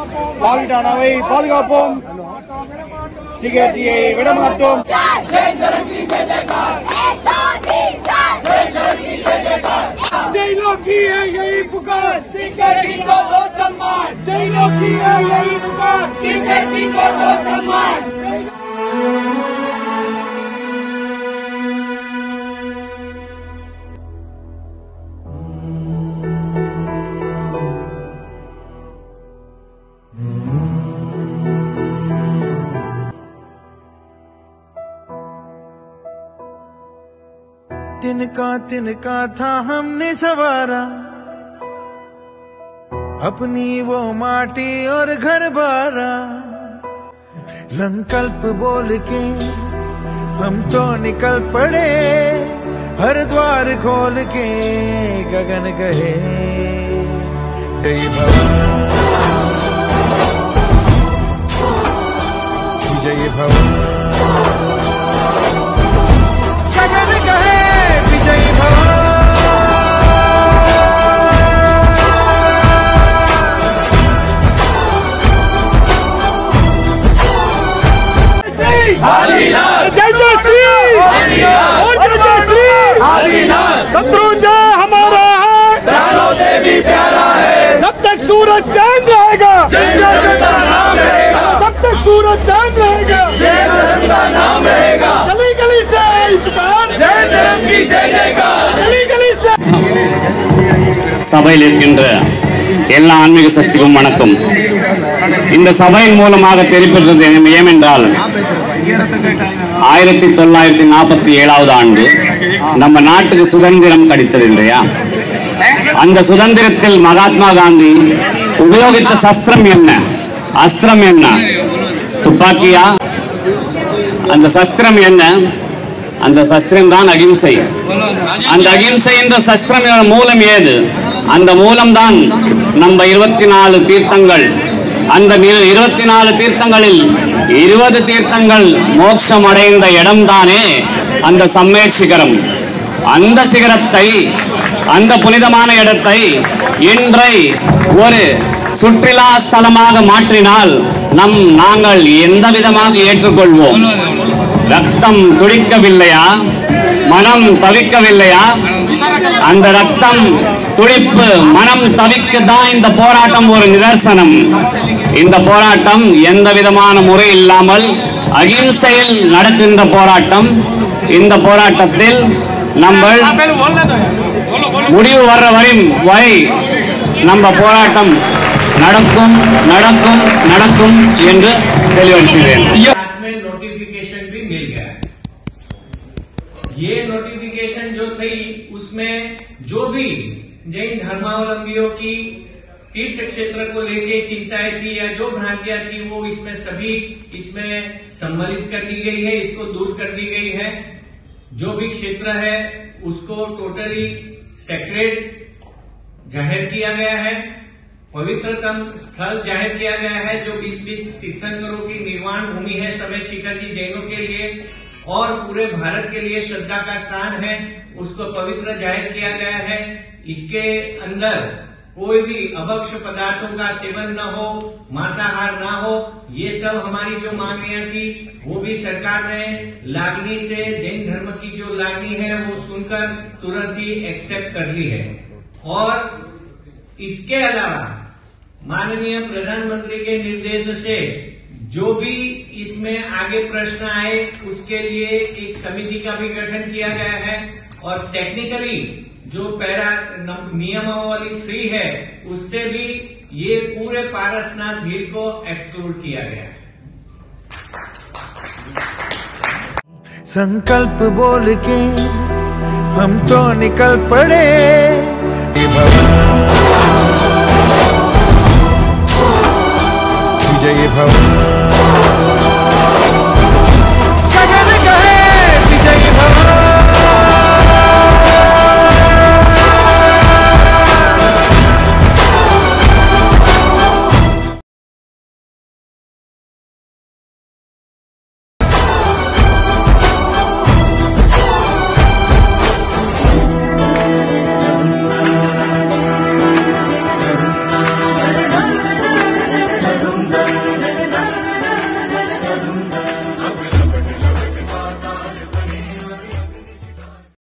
பாலிட்டானாவை பாதுகாப்போம். சிகரெட்டியை விடமாட்டோம். जैलों की है यही पुकार, शेखर जी को दो सम्मान। जैलों की है यही पुकार, शेखर जी को दो सम्मान। तिनका था हमने सवारा, अपनी वो माटी और घर बारा। संकल्प बोल के हम तो निकल पड़े, हर द्वार खोल के गगन गए। जय भवन विजय भवन, गगन गए विजय भवन। शत्रुंजय हमारा है, प्राणों से भी प्यारा है। जब तक सूरज चांद रहेगा, जय का नाम रहेगा। जब तक सूरज चांद रहेगा, जय का नाम रहेगा। गली गली से इस बार जय धर्म की जय जयकार, गली गली से। சபையில் இருக்கின்ற எல்லா ஆன்மீக சக்திக்கும் வணக்கம். இந்த சபையின் மூலமாக தெரிவிப்பது ஏனென்றால் 1947 ஆண்டு நம்ம நாட்டுக்கு சுதந்திரம் கிடைத்தது இல்லையா? அந்த சுதந்திரத்தில் மகாத்மா காந்தி உபயோகித்த சஸ்திரம் என்ன, அஸ்திரம் என்ன? துப்பாக்கியா? அந்த சஸ்திரம் என்ன? அந்த சஸ்திரம் தான் அகிம்சை. அந்த அகிம்சை என்ற சஸ்திரம் மூலம் ஏது? அந்த மூலம்தான் நம்ம 24 தீர்த்தங்கள். அந்த 24 தீர்த்தங்களில் 20 தீர்த்தங்கள் மோட்சம் அடைந்த இடம்தானே அந்த சம்மேட் சிகரம். அந்த சிகரத்தை, அந்த புனிதமான இடத்தை இன்றை ஒரு சுற்றுலா ஸ்தலமாக மாற்றினால் நாங்கள் எந்த விதமாக ஏற்றுக்கொள்வோம்? ரத்தம் துடிக்கவில்லையா? மனம் தவிக்கவில்லையா? அந்த ரத்தம் துடிப்பு, மனம் தவிக்க தான் இந்த போராட்டம் ஒரு நிதர்சனம். இந்த போராட்டம் எந்த விதமான முறை இல்லாமல் அகிம்சையில் நடக்கின்ற போராட்டம். இந்த போராட்டத்தில் நம்ம முடிவு வர்ற வரை நம்ம போராட்டம் நடக்கும் நடக்கும் நடக்கும் என்று தெளிவுபடுத்துகிறேன். नोटिफिकेशन भी मिल गया। ये नोटिफिकेशन जो थी उसमें जो भी जैन धर्मावलंबियों की तीर्थ क्षेत्र को लेके चिंताएं थी या जो भ्रांतियां थी वो इसमें सभी इसमें सम्मिलित कर दी गई है, इसको दूर कर दी गई है। जो भी क्षेत्र है उसको टोटली सेक्रेड जाहिर किया गया है, पवित्रतम स्थल जाहिर किया गया है। जो 20 तीर्थंकरों की निर्वाण भूमि है समेत शिखर जी जैनों के लिए और पूरे भारत के लिए श्रद्धा का स्थान है, उसको पवित्र जाहिर किया गया है। इसके अंदर कोई भी अभक्ष पदार्थों का सेवन न हो, मांसाहार न हो, ये सब हमारी जो मांगियां थी वो भी सरकार ने लागनी से, जैन धर्म की जो लागनी है वो सुनकर तुरंत ही एक्सेप्ट कर ली है। और इसके अलावा माननीय प्रधानमंत्री के निर्देश से जो भी इसमें आगे प्रश्न आए उसके लिए एक समिति का भी गठन किया गया है और टेक्निकली जो पैरा नियमावली 3 है उससे भी ये पूरे पारसनाथ हिल को एक्सक्लूड किया गया है। संकल्प बोल के हम तो निकल पड़े, विजय भवन।